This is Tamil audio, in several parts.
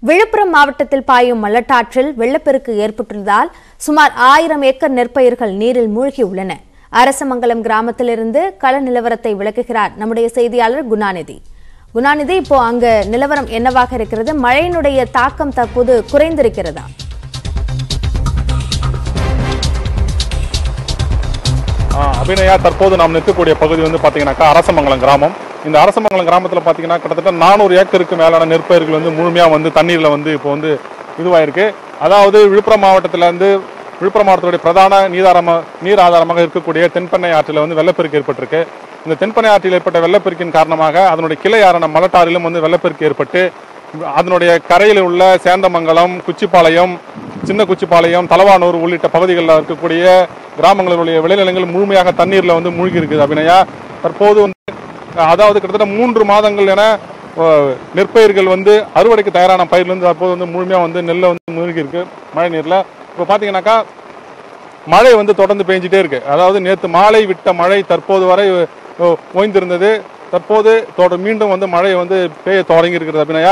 விழுப்புரம் மாவட்டத்தில் பாயும் மலட்டாற்றில் வெள்ளப்பெருக்கு ஏற்பட்டுள்ளதால் சுமார் 1000 ஏக்கர் நெற்பயிர்கள் நீரில் மூழ்கியுள்ளன. அரசமங்கலம் கிராமத்திலிருந்து கள நிலவரத்தை விளக்குகிறார் நம்முடைய செய்தியாளர் குணாநிதி. குணாநிதி, இப்போ அங்க நிலவரம் என்னவாக இருக்கிறது? மழையினுடைய தாக்கம் தற்போது குறைந்திருக்கிறதா? அபிநயா, தற்போது நாம் நிற்கக்கூடிய பகுதி வந்து பாத்தீங்கன்னாக்கா அரசமங்கலம் கிராமம். இந்த அரசமங்கலம் கிராமத்தில் பார்த்தீங்கன்னா கிட்டத்தட்ட 400 ஏக்கருக்கு மேலான நெற்பயிர்கள் வந்து முழுமையாக வந்து தண்ணீரில் வந்து இப்போ வந்து இதுவாயிருக்கு. அதாவது விழுப்புரம் மாவட்டத்துடைய பிரதான நீர் ஆதாரமாக இருக்கக்கூடிய தென்பெண்ணை ஆற்றில் வந்து வெள்ளப்பெருக்கு ஏற்பட்டிருக்கு. இந்த தென்பெண்ணை ஆற்றில் ஏற்பட்ட வெள்ளப்பெருக்கின் காரணமாக அதனுடைய கிளை ஆறான மலட்டாறிலும் வந்து வெள்ளப்பெருக்கு ஏற்பட்டு அதனுடைய கரையில் உள்ள சேந்தமங்கலம், குச்சிப்பாளையம், சின்ன குச்சிப்பாளையம், தலவானூர் உள்ளிட்ட பகுதிகளில் இருக்கக்கூடிய கிராமங்களுடைய விளைநிலங்கள் முழுமையாக தண்ணீரில் வந்து மூழ்கி இருக்குது. அபிநயா, தற்போது வந்து அதாவது கிட்டத்தட்ட 3 மாதங்கள் என நெற்பயிர்கள் வந்து அறுவடைக்கு தயாரான பயிர்கள் வந்து தற்போது வந்து முழுமையாக வந்து நெல்லை வந்து மூழ்கி இருக்கு மழை நீரில். இப்போ பார்த்தீங்கன்னாக்கா மழை வந்து தொடர்ந்து பெஞ்சிட்டே இருக்கு. அதாவது நேற்று மாலை விட்ட மழை தற்போது வரை ஓய்ந்திருந்தது. தற்போது மீண்டும் வந்து மழை வந்து பெய்ய தொடங்கி இருக்கிறது. அபிநயா,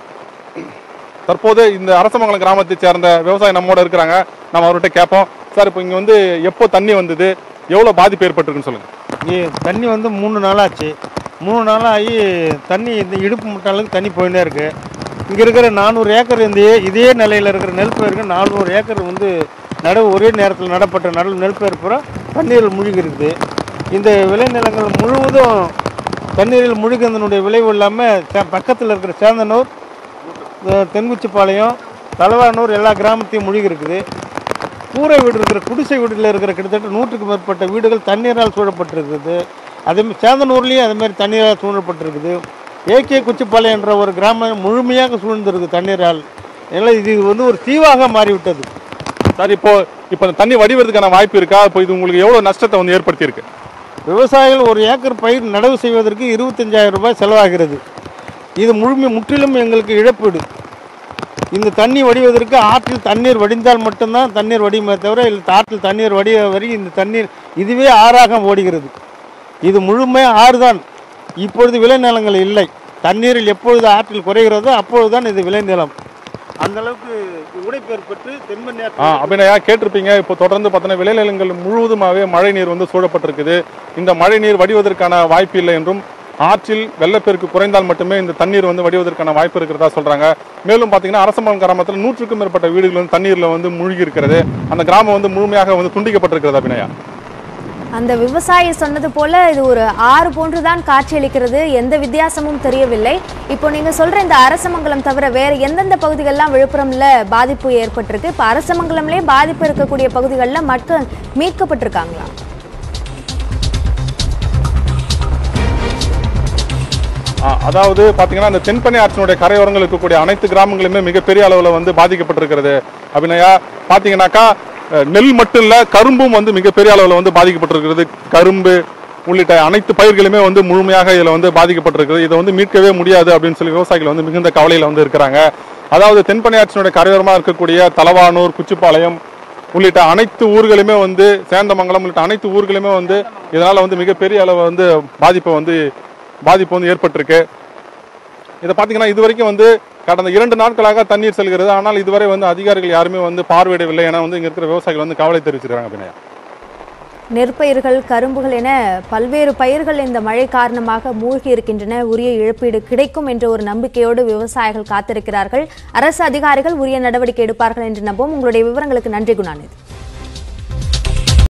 தற்போது இந்த அரசமங்கலம் கிராமத்தை சேர்ந்த விவசாயி நம்மோட இருக்கிறாங்க. நம்ம அவர்கிட்ட கேட்போம். சார், இப்போ இங்கே வந்து எப்போ தண்ணி வந்தது, எவ்வளோ பாதிப்பு ஏற்பட்டிருக்குன்னு சொல்லுங்கள். தண்ணி வந்து 3 நாளாச்சு. 3 நாளாகி தண்ணி இந்த இடுப்பு முட்டாளுக்கு தண்ணி போயின்னே இருக்குது. இங்கே இருக்கிற 400 ஏக்கர் இதே நிலையில் இருக்கிற நெல் பயிருக்கு 400 ஏக்கர் வந்து ஒரே நேரத்தில் நடப்பட்ட நெல் பயிர் பூரா தண்ணீரில் மூழ்கி இருக்குது. இந்த விளைநிலங்கள் முழுவதும் தண்ணீரில் மூழ்கினதனுடைய விளைவு இல்லாமல் பக்கத்தில் இருக்கிற சேந்தனூர், தென்குச்சிப்பாளையம், தலவானூர் எல்லா கிராமத்தையும் மூழ்கி இருக்குது. கூரை வீடு இருக்கிற குடிசை வீட்டில் இருக்கிற கிட்டத்தட்ட 100க்கும் மேற்பட்ட வீடுகள் தண்ணீரால் சூழப்பட்டிருக்குது. அதேமாதிரி சேந்தனூர்லேயும் அதேமாதிரி தண்ணீரால் சூழப்பட்டிருக்குது. ஏகே குச்சிப்பாளையம் என்ற ஒரு கிராமம் முழுமையாக சூழ்ந்திருக்கு தண்ணீரால். இதனால் இது வந்து ஒரு தீவாக மாறிவிட்டது. சார், இப்போ தண்ணி வடிவதற்கான வாய்ப்பு இருக்கா? இப்போ இது உங்களுக்கு எவ்வளோ நஷ்டத்தை வந்து ஏற்படுத்தியிருக்கு? விவசாயிகள் 1 ஏக்கர் பயிர் நடவு செய்வதற்கு 25,000 ரூபாய் செலவாகிறது. இது முற்றிலும் எங்களுக்கு இழப்பீடு. இந்த தண்ணி வடிவதற்கு ஆற்றில் தண்ணீர் வடிந்தால் மட்டும்தான் தண்ணீர் வடியுமே தவிர இல்லை ஆற்றில் தண்ணீர் வடிய வரை இந்த தண்ணீர் இதுவே ஆறாக ஓடுகிறது. இது முழுமையாக ஆறு தான். இப்பொழுது விளைநிலங்கள் இல்லை. தண்ணீரில் எப்பொழுது ஆற்றில் குறைகிறதோ அப்பொழுதுதான் இது விளைநிலம். அந்த அளவுக்கு உடைப்பு ஏற்பட்டு தென்பெண்ணை அபிநயா, கேட்டிருப்பீங்க. இப்போ தொடர்ந்து பார்த்தோன்னா விளைநிலங்கள் முழுவதுமாகவே மழை நீர் வந்து சூழப்பட்டிருக்குது. இந்த மழை நீர் வடிவதற்கான வாய்ப்பு இல்லை என்றும் ஆற்றில் வெள்ளப்பெருக்கு குறைந்தால் மட்டுமே இந்த தண்ணீர் வந்து வடிவதற்கான வாய்ப்பு இருக்கிறதா சொல்றாங்க. மேலும் பார்த்தீங்கன்னா அரசமங்கலம் கிராமத்தில் 100க்கும் மேற்பட்ட வீடுகள் வந்து தண்ணீரில் வந்து மூழ்கி இருக்கிறது. அந்த கிராமம் வந்து முழுமையாக வந்து துண்டிக்கப்பட்டிருக்கிறது. அபிநயா, அந்த விவசாயி சொன்னது போல இது ஒரு ஆறு போன்றுதான் காட்சியளிக்கிறது. எந்த வித்தியாசமும் தெரியவில்லை. இப்போ நீங்க சொல்ற இந்த அரசமங்கலம் தவிர வேற எந்தெந்த பகுதிகளெல்லாம் விழுப்புரம்ல பாதிப்பு ஏற்பட்டிருக்கு? இப்போ அரசமங்கலம்லேயே பாதிப்பு இருக்கக்கூடிய பகுதிகளில் மக்கள் மீட்கப்பட்டிருக்காங்களா? அதாவது பாத்தீங்கன்னா இந்த தென்பெண்ணை ஆற்றினுடைய கரையோரங்கள் இருக்கக்கூடிய அனைத்து கிராமங்களுமே மிகப்பெரிய அளவில் வந்து பாதிக்கப்பட்டிருக்கிறது. அபிநயா, பாத்தீங்கன்னாக்கா நெல் மட்டும் இல்ல, கரும்பும் வந்து மிகப்பெரிய அளவில் வந்து பாதிக்கப்பட்டிருக்கிறது. கரும்பு உள்ளிட்ட அனைத்து பயிர்களுமே வந்து முழுமையாக இதில் வந்து பாதிக்கப்பட்டிருக்கிறது. இதை வந்து மீட்கவே முடியாது அப்படின்னு சொல்லி விவசாயிகள் வந்து மிகுந்த கவலையில் வந்து இருக்கிறாங்க. அதாவது தென்பெண்ணை ஆற்றினுடைய கரையோரமாக இருக்கக்கூடிய தலவானூர், குச்சிப்பாளையம் உள்ளிட்ட அனைத்து ஊர்களுமே வந்து சேந்தமங்கலம் உள்ளிட்ட அனைத்து ஊர்களுமே வந்து இதனால வந்து மிகப்பெரிய அளவு வந்து பாதிப்பு வந்து ஏற்பட்டிருக்கு. இதை பார்த்தீங்கன்னா இதுவரைக்கும் வந்து கடந்த 2 நாட்களாக தண்ணீர் செல்கிறது. ஆனால் இதுவரை வந்து அதிகாரிகள் யாருமே வந்து பார்வையிடவில்லை என வந்து இங்க இருக்கிற விவசாயிகள் வந்து கவலை தெரிவிச்சிருக்காங்க. அபிநயா, நெற்பயிர்கள், கரும்புகள் என பல்வேறு பயிர்கள் இந்த மழை காரணமாக மூழ்கி இருக்கின்றன. உரிய இழப்பீடு கிடைக்கும் என்ற ஒரு நம்பிக்கையோடு விவசாயிகள் காத்திருக்கிறார்கள். அரசு அதிகாரிகள் உரிய நடவடிக்கை எடுப்பார்கள் என்று நம்புவோம். உங்களுடைய விவரங்களுக்கு நன்றி குணாநிதி.